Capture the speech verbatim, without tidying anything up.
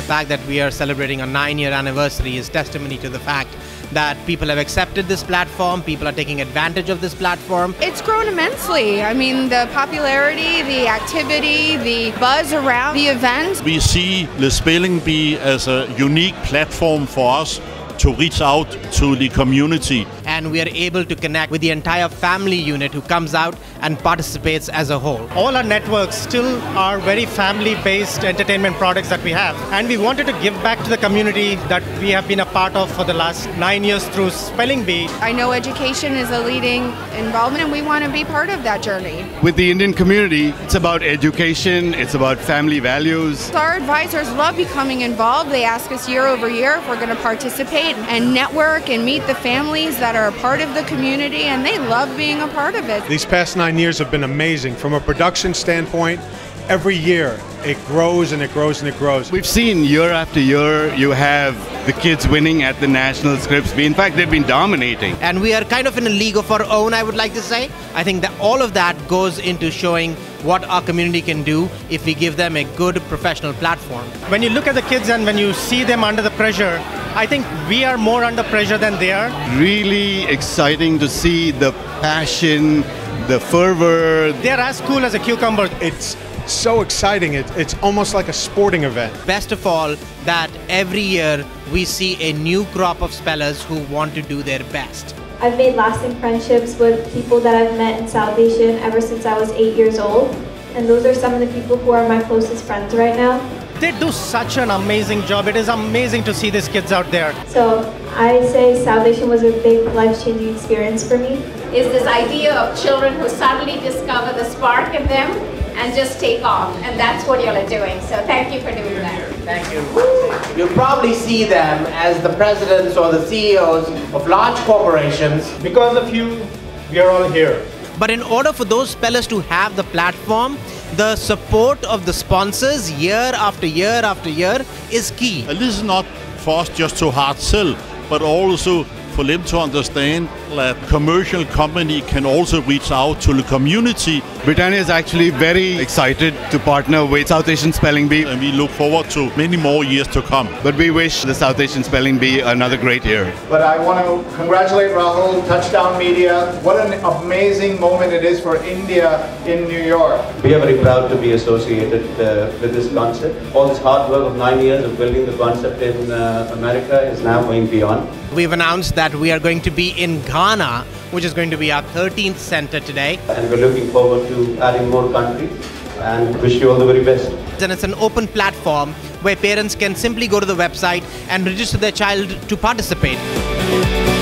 fact that we are celebrating a nine-year anniversary is testimony to the fact that people have accepted this platform, people are taking advantage of this platform. It's grown immensely. I mean, the popularity, the activity, the buzz around the event. We see the Spelling Bee as a unique platform for us to reach out to the community. And we are able to connect with the entire family unit who comes out and participates as a whole. All our networks still are very family-based entertainment products that we have. And we wanted to give back to the community that we have been a part of for the last nine years through Spelling Bee. I know education is a leading involvement and we want to be part of that journey. With the Indian community, it's about education, it's about family values. Our advisors love becoming involved. They ask us year over year if we're going to participate and network and meet the families that are a part of the community, and they love being a part of it. These past nine years have been amazing. From a production standpoint, every year it grows and it grows and it grows. We've seen year after year, you have the kids winning at the national scripts bee. In fact, they've been dominating. And we are kind of in a league of our own, I would like to say. I think that all of that goes into showing what our community can do if we give them a good professional platform. When you look at the kids and when you see them under the pressure, I think we are more under pressure than they are. Really exciting to see the passion, the fervor. They're as cool as a cucumber. It's so exciting. It, it's almost like a sporting event. Best of all, that every year we see a new crop of spellers who want to do their best. I've made lasting friendships with people that I've met in South Asian ever since I was eight years old. And those are some of the people who are my closest friends right now. They do such an amazing job. It is amazing to see these kids out there. So I say South Asian was a big life-changing experience for me. Is this idea of children who suddenly discover the spark in them and just take off. And that's what y'all are doing. So thank you for doing that. Thank you. You'll probably see them as the presidents or the C E Os of large corporations. Because of you, we are all here. But in order for those spellers to have the platform, the support of the sponsors year after year after year is key. And this is not for us just to hard sell, but also for them to understand that commercial company can also reach out to the community. Britannia is actually very excited to partner with South Asian Spelling Bee. And we look forward to many more years to come. But we wish the South Asian Spelling Bee another great year. But I want to congratulate Rahul, Touchdown Media. What an amazing moment it is for India in New York. We are very proud to be associated uh, with this concept. All this hard work of nine years of building the concept in uh, America is now going beyond. We've announced that we are going to be in Ghana, which is going to be our thirteenth center today. And we're looking forward to adding more countries and wish you all the very best. And it's an open platform where parents can simply go to the website and register their child to participate.